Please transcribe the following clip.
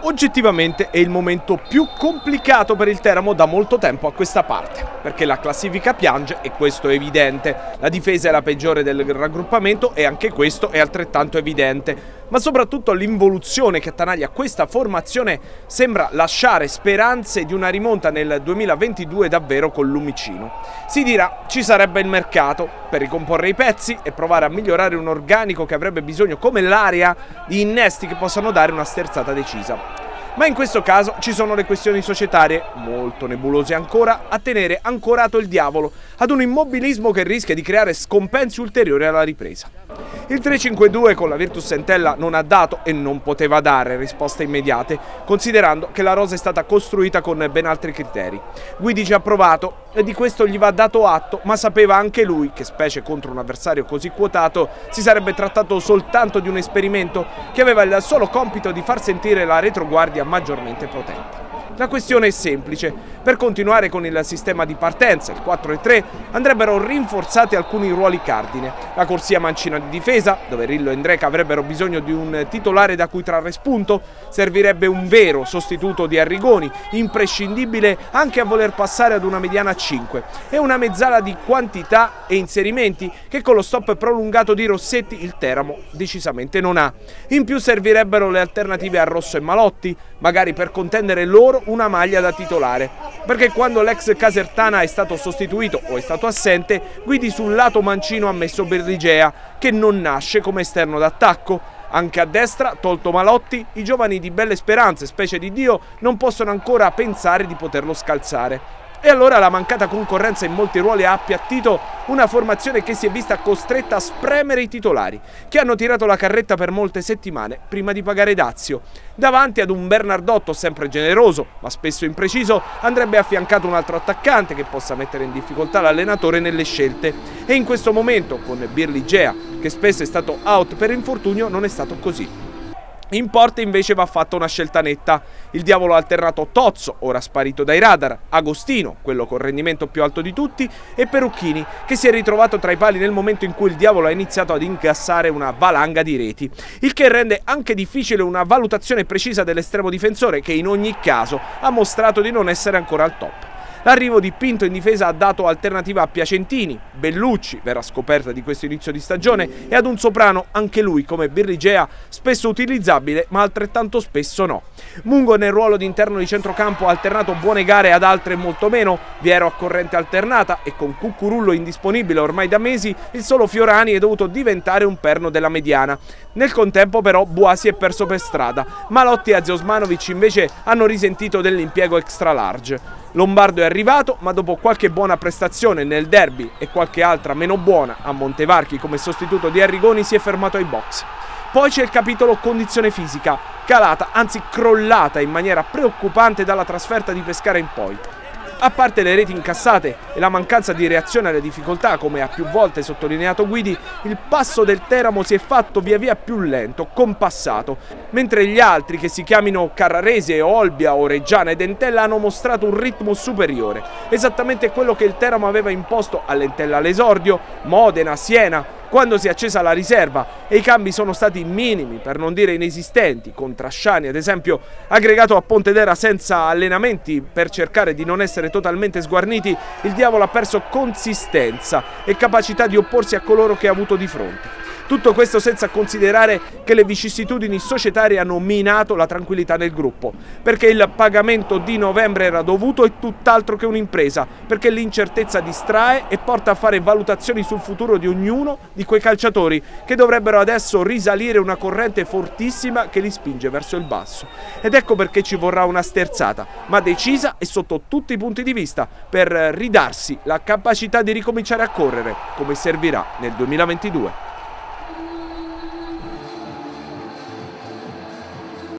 Oggettivamente è il momento più complicato per il Teramo da molto tempo a questa parte, perché la classifica piange e questo è evidente. La difesa è la peggiore del raggruppamento e anche questo è altrettanto evidente. Ma soprattutto l'involuzione che attanaglia questa formazione sembra lasciare speranze di una rimonta nel 2022 davvero con Lumicino. Si dirà, ci sarebbe il mercato per ricomporre i pezzi e provare a migliorare un organico che avrebbe bisogno, come l'area, di innesti che possano dare una sterzata decisa. Ma in questo caso ci sono le questioni societarie, molto nebulose ancora, a tenere ancorato il diavolo ad un immobilismo che rischia di creare scompensi ulteriori alla ripresa. Il 3-5-2 con la Virtus Entella non ha dato e non poteva dare risposte immediate, considerando che la rosa è stata costruita con ben altri criteri. Guidi ci ha provato e di questo gli va dato atto, ma sapeva anche lui che, specie contro un avversario così quotato, si sarebbe trattato soltanto di un esperimento che aveva il solo compito di far sentire la retroguardia maggiormente potente. La questione è semplice: per continuare con il sistema di partenza, il 4-3, andrebbero rinforzati alcuni ruoli cardine. La corsia mancina di difesa, dove Rillo e Ndreka avrebbero bisogno di un titolare da cui trarre spunto, servirebbe un vero sostituto di Arrigoni, imprescindibile anche a voler passare ad una mediana 5, e una mezzala di quantità e inserimenti che con lo stop prolungato di Rossetti il Teramo decisamente non ha. In più servirebbero le alternative a Rosso e Malotti, magari per contendere loro una maglia da titolare, perché quando l'ex Casertana è stato sostituito o è stato assente, Guidi sul lato mancino ha messo Berligea, che non nasce come esterno d'attacco. Anche a destra, tolto Malotti, i giovani di Belle Speranze, specie di Dio, non possono ancora pensare di poterlo scalzare. E allora la mancata concorrenza in molti ruoli ha appiattito una formazione che si è vista costretta a spremere i titolari, che hanno tirato la carretta per molte settimane prima di pagare dazio. Davanti ad un Bernardotto sempre generoso, ma spesso impreciso, andrebbe affiancato un altro attaccante che possa mettere in difficoltà l'allenatore nelle scelte. E in questo momento, con Birligea, che spesso è stato out per infortunio, non è stato così. In porta invece va fatta una scelta netta. Il diavolo ha alternato Tozzo, ora sparito dai radar, Agostino, quello col rendimento più alto di tutti, e Perucchini, che si è ritrovato tra i pali nel momento in cui il diavolo ha iniziato ad incassare una valanga di reti, il che rende anche difficile una valutazione precisa dell'estremo difensore, che in ogni caso ha mostrato di non essere ancora al top. L'arrivo di Pinto in difesa ha dato alternativa a Piacentini, Bellucci, vera scoperta di questo inizio di stagione, e ad un soprano, anche lui come Birligea, spesso utilizzabile ma altrettanto spesso no. Mungo nel ruolo di interno di centrocampo ha alternato buone gare ad altre molto meno, Viero a corrente alternata, e con Cucurullo indisponibile ormai da mesi, il solo Fiorani è dovuto diventare un perno della mediana. Nel contempo però Boasi è perso per strada, Malotti e Aziosmanovic invece hanno risentito dell'impiego extra large. Lombardo è arrivato, ma dopo qualche buona prestazione nel derby e qualche altra meno buona a Montevarchi come sostituto di Arrigoni si è fermato ai box. Poi c'è il capitolo condizione fisica, calata, anzi crollata in maniera preoccupante dalla trasferta di Pescara in poi. A parte le reti incassate e la mancanza di reazione alle difficoltà, come ha più volte sottolineato Guidi, il passo del Teramo si è fatto via via più lento, compassato, mentre gli altri, che si chiamino Carrarese, Olbia, Reggiana ed Entella, hanno mostrato un ritmo superiore, esattamente quello che il Teramo aveva imposto all'Entella all'esordio, Modena, Siena, quando si è accesa la riserva, e i cambi sono stati minimi, per non dire inesistenti, con Trasciani ad esempio aggregato a Pontedera senza allenamenti per cercare di non essere totalmente sguarniti. Il diavolo ha perso consistenza e capacità di opporsi a coloro che ha avuto di fronte. Tutto questo senza considerare che le vicissitudini societarie hanno minato la tranquillità del gruppo, perché il pagamento di novembre era dovuto e tutt'altro che un'impresa, perché l'incertezza distrae e porta a fare valutazioni sul futuro di ognuno di quei calciatori che dovrebbero adesso risalire una corrente fortissima che li spinge verso il basso. Ed ecco perché ci vorrà una sterzata, ma decisa e sotto tutti i punti di vista, per ridarsi la capacità di ricominciare a correre, come servirà nel 2022.